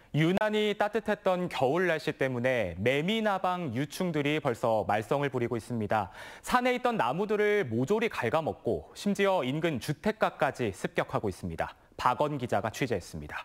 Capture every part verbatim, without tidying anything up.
유난히 따뜻했던 겨울 날씨 때문에 매미나방 유충들이 벌써 말썽을 부리고 있습니다. 산에 있던 나무들을 모조리 갉아먹고 심지어 인근 주택가까지 습격하고 있습니다. 박원 기자가 취재했습니다.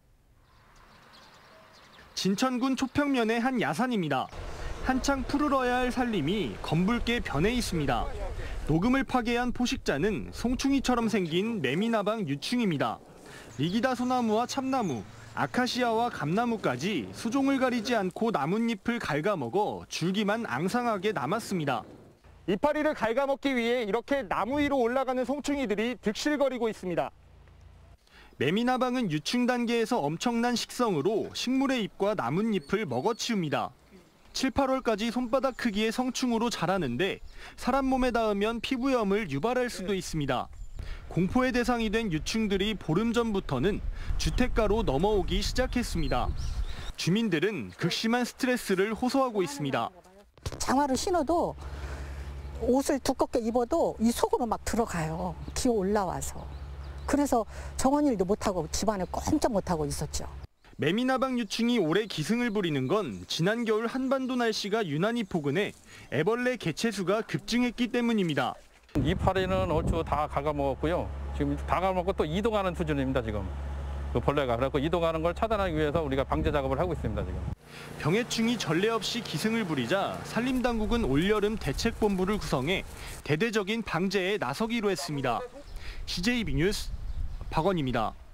진천군 초평면의 한 야산입니다. 한창 푸르러야 할 산림이 검붉게 변해 있습니다. 녹음을 파괴한 포식자는 송충이처럼 생긴 매미나방 유충입니다. 리기다 소나무와 참나무, 아카시아와 감나무까지 수종을 가리지 않고 나뭇잎을 갉아먹어 줄기만 앙상하게 남았습니다. 이파리를 갉아먹기 위해 이렇게 나무 위로 올라가는 송충이들이 득실거리고 있습니다. 매미나방은 유충 단계에서 엄청난 식성으로 식물의 잎과 나뭇잎을 먹어치웁니다. 칠, 팔월까지 손바닥 크기의 성충으로 자라는데 사람 몸에 닿으면 피부염을 유발할 수도 있습니다. 공포의 대상이 된 유충들이 보름 전부터는 주택가로 넘어오기 시작했습니다. 주민들은 극심한 스트레스를 호소하고 있습니다. 장화를 신어도 옷을 두껍게 입어도 이 속으로 막 들어가요. 기어 올라와서. 그래서 정원일도 못하고 집안을 꼼짝 못하고 있었죠. 매미나방 유충이 올해 기승을 부리는 건 지난 겨울 한반도 날씨가 유난히 포근해 애벌레 개체수가 급증했기 때문입니다. 이파리는 얼추 다 갉아먹었고요. 지금 다 갉아먹고 또 이동하는 수준입니다, 지금. 그 벌레가. 그래서 이동하는 걸 차단하기 위해서 우리가 방제 작업을 하고 있습니다, 지금. 병해충이 전례 없이 기승을 부리자 산림당국은 올여름 대책본부를 구성해 대대적인 방제에 나서기로 했습니다. 씨제이비 뉴스 박원입니다.